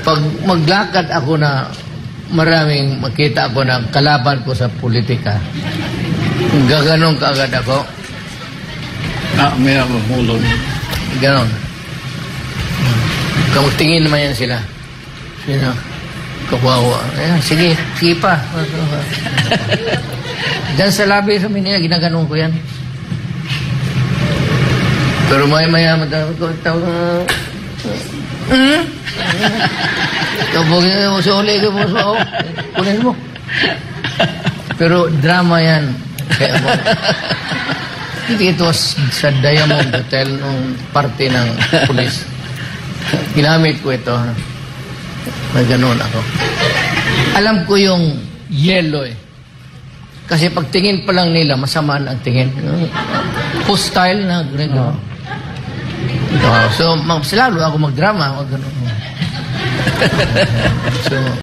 Pag maglakad ako na maraming makita ako na kalaban ko sa politika, gaganong kaagad ako. May hulog. Ganon. Tingin naman yan sila. Sino? Kawawa. Sige pa. Diyan sa labi sa Manila, ginaganong ko yan. Pero maya tawag kabugin mo sa uli mo sa kunin mo. Pero drama yan. Kaya mo. Ito sa Diamond Hotel nung parte ng pulis. Ginamit ko ito. May ganun ako. Alam ko yung yellow eh. Kasi pagtingin pa lang nila, masamaan ang tingin. Hostile na gano'n. So, lalo ako magdrama. So,